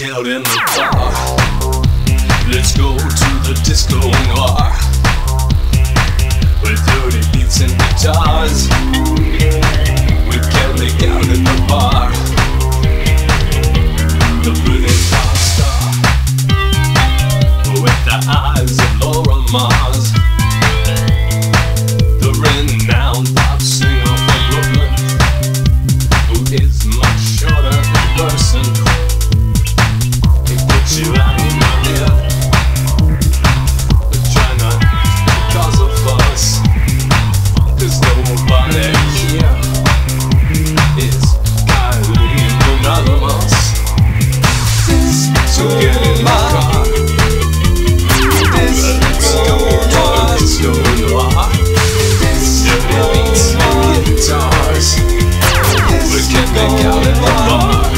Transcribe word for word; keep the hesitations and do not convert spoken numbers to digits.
out in the car. Let's go to the disco Noir, with dirty beats and guitars. We can make out at the bar. The pretty pop star with the eyes of Laura Mars, the renowned pop singer from Brooklyn, who is much shorter in person. He puts you out in my head, but try not to cause a fuss. There's nobody here. It's Kylie Minogue-o-mous. So get in my car. This is Noir. Disco Noir. Dirty beats and guitars. We can make out at the bar.